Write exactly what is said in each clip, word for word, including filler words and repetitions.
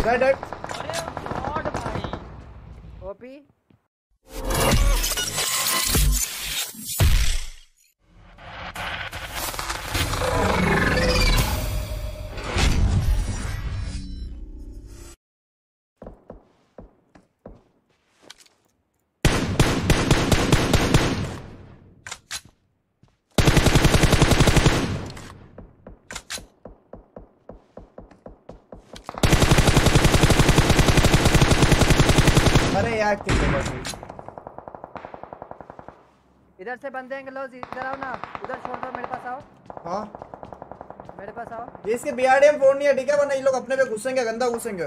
Dead dead. अरे god भाई OP अरे यार कितने इधर से बंदे हैं लो, इधर आओ ना, उधर छोड़ दो, मेरे पास आओ। हाँ मेरे पास आओ। ये इसके बीआरडीएम फोन नहीं है ठीक है, वरना ये लोग अपने पे घुसेंगे, गंदा घुसेंगे।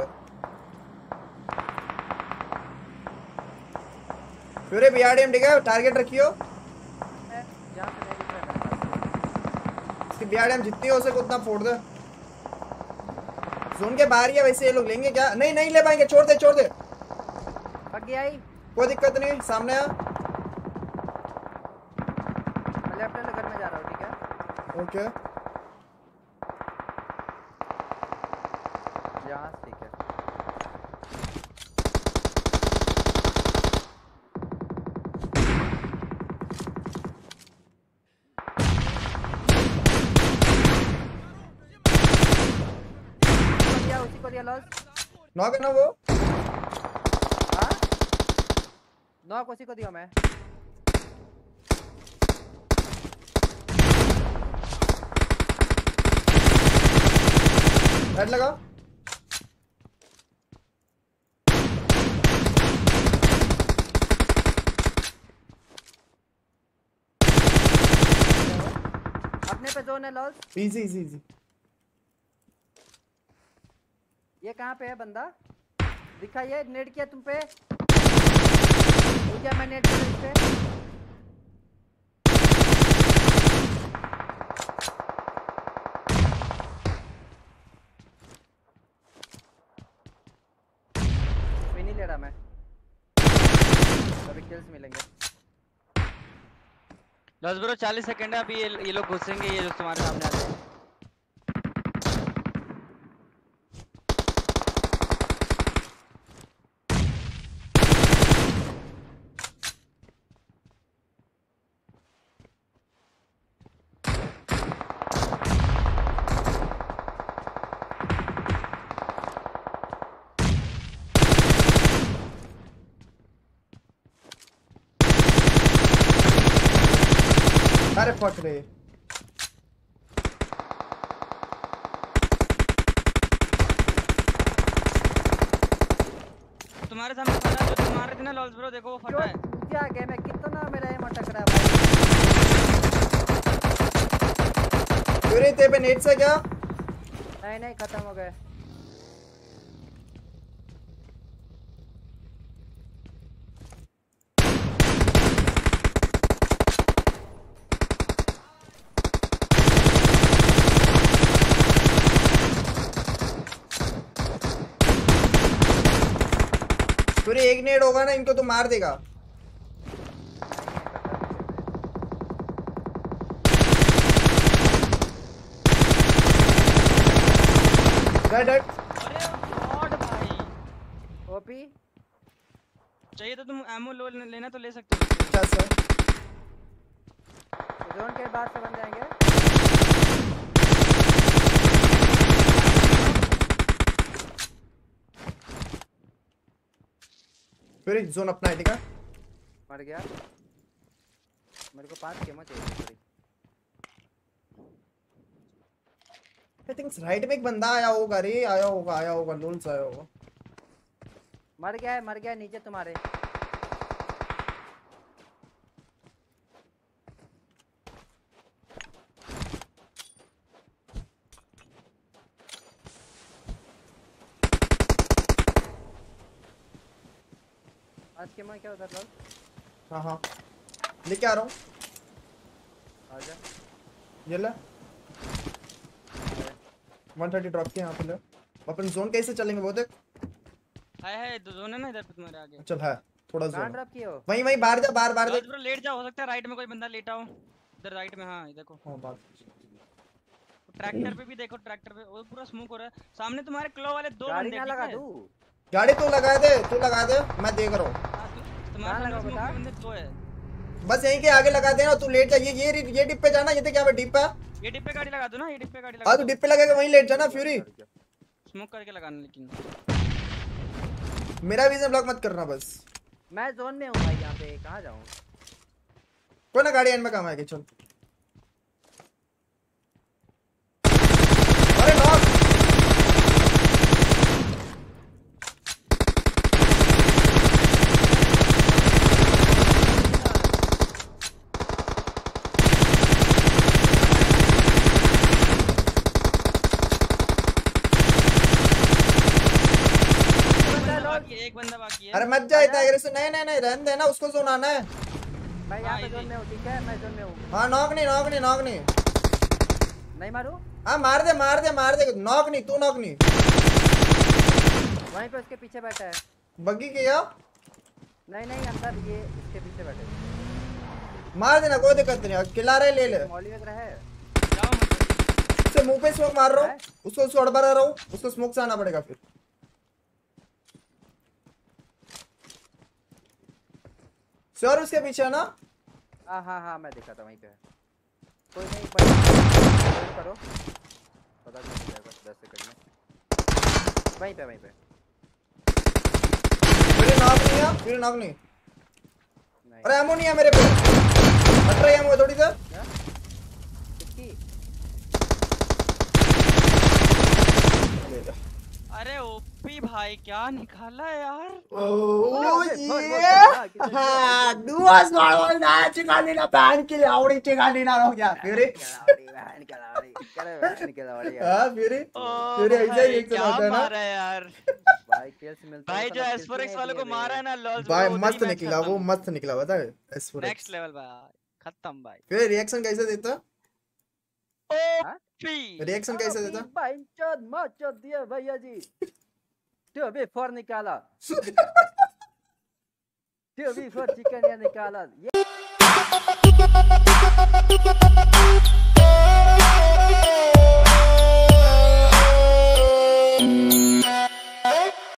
फिर बीआरडीएम ठीक है, टारगेट रखियो। जहाँ से नहीं दिख रहा मेरे पास। इसकी बीआरडीएम जितनी हो सके उतना फोड़ दे। जोन के बाहर ही है वैसे, ये लोग लेंगे क्या? नहीं नहीं ले पाएंगे, छोड़ दे छोड़ दे। भाग गया ही। कोई दिक्कत नहीं, सामने आ। मैं लेफ्ट वाले घर में जा रहा हूँ ठीक है। ओके यहाँ ठीक है। दिया उसी को दिया लॉस। नॉक है ना वो? हाँ नॉक उसी को दिया मैं। हेड लगा। अपने पे जोन है लॉस। Easy easy easy. ये कहाँ पे है बंदा? दिखा ये नेट किया तुम पे? क्या मैं नेट किया इस पे? भी नहीं ले रहा मैं, अभी किल्स मिलेंगे। दस ब्रो चालीस सेकंड है अभी, ये ये लोग घुसेंगे, ये जो तुम्हारे सामने आ गए। अरे फक रे। तुम्हारे सामने फटा जो तुम मार रहे थे ना लॉस ब्रो, देखो वो फटा है। क्या गेम है, कितना मेरा एम अटक रहा है भाई। पूरे ते पे नेट से क्या? नहीं नहीं खत्म हो गए। पूरे एक नेट होगा ना इनको तो मार देगा। Dead dead. अरे गॉड भाई ओपी चाहिए तो तुम एमो लो लेना तो ले सकते हो। अच्छा सर जोन के बाहर से बंदे आएंगे। फिर जोन अपना है ठीक है। मर गया। मेरे को पांच केमो चाहिए थोड़ी। आई थिंक राइट में एक बंदा आया होगा रे, आया होगा आया होगा लोन्स आया होगा। मर गया है, मर गया है नीचे तुम्हारे। आज के मैं क्या उधर लग। हाँ हाँ लेके आ रहा हूँ। आजा ये ले वन थर्टी ड्रॉप किया यहाँ पे ले। अपन जोन कैसे चलेंगे वो देख। हाय हाय दो जोन है ना इधर पे तुम्हारे आगे। चल है थोड़ा कहाँ जोन ड्रॉप किए हो? वहीं वहीं बाहर जा, बाहर बाहर देख। ब्रो लेट जाओ, हो सकता है राइट में कोई बंदा लेटा हो। इधर राइट में, हाँ ये देखो। हाँ बात ट्रैक्टर पे भी देखो, ट्रैक्टर पे वो पूरा स्मोक हो रहा है सामने तुम्हारे क्लो वाले दो गाड़ी बंदे ना ठीक लगा है? दूं गाड़ी तू लगा दे, तू लगा दे, मैं देख रहा हूँ। हाँ, तु- कहाँ तुम्हारे लगाओ सामने बता? स्मोक बंदे दो है। बस यहीं के आगे लगा देना, तू लेट जा। ये ये ये डिप पे जाना, ये तो क्या है डिप पे। ये डिप पे गाड़ी लगा दो ना, ये डिप पे गाड़ी लगा हाँ दो। तू डिप पे लगेगा वहीं लेट जाना फ्यूरी। स्मोक करके लगाना लेकिन। मेरा विजन ब्लॉक मत करना बस। मैं जोन में हूँ भाई, यहाँ पे कहाँ जाऊँ? कोई ना गाड़ी एंड में काम आएगी, चल। अरे नॉक। बाकी है, एक बंदा बाकी है। अरे मत जा इतना एग्रेसिव। नहीं नहीं नहीं रहने देना, उसको जोन आना है। मैं यहाँ हाँ, पे ये जोन में हूँ, ठीक है? मैं जोन में हूँ। हाँ नॉक नहीं, नॉक नहीं, नॉक नहीं। नहीं मारू? हाँ मार दे, मार दे, मार दे। नॉक नहीं, तू नॉक नहीं। वहीं पे उसके पीछे बैठा है। बग्गी किया। नहीं नहीं, अंदर ये इसके पीछे बैठे हैं। मार देना, कोई दिक्कत नहीं। किला रहे ले ले। मौली वगैरह है? जाओ मत। उससे मुंह पे स्मोक मार रहा हूँ, उसको उसको अड़बड़ा रहा हूँ, उसको स्मोक से आना पड़ेगा फिर। श्योर उसके पीछे है ना? हाँ हाँ हाँ, मैं देखा था वहीं पे है। कोई नहीं, पर करो, पता चल जाएगा दस सेकंड में। वहीं पे वहीं पे मेरे नॉक नहीं है, मेरे नॉक नहीं। नहीं। अरे एमो नहीं है मेरे पे। अठारह एमो है थोड़ी सा। क्या? कितनी? अरे ओपी भाई क्या निकाला यार। ओह अबे, फोन, ये फोन, फोन, हाँ दुआस नॉर्मल ना चिकानी ना पैन के लिए आवड़ी चिकानी ना हो गया फिर। कलावड़ी, बहन कलावड़ी, करे बहन कलावड़ी यार। हाँ फिर ओ फिर ऐसा ही भाई, एक क्या चलाता है ना मारा है यार। भाई केस मिलता भाई है, जो साला एसफोर एक्स kills वालों को नहीं मारा है दिए ना लॉल्स भाई मस्त निकला, वो मस्त निकला बता है। नेक्स्ट लेवल भाई, खत्म भाई। फिर रिएक्शन कैसे देता? ओपी रिएक्शन रे। कैसे देता? अभी भाई चोद मत चोद दिया भैया जी। तो भी फोर निकाला, तो भी फोर चिकन या निकाला ये।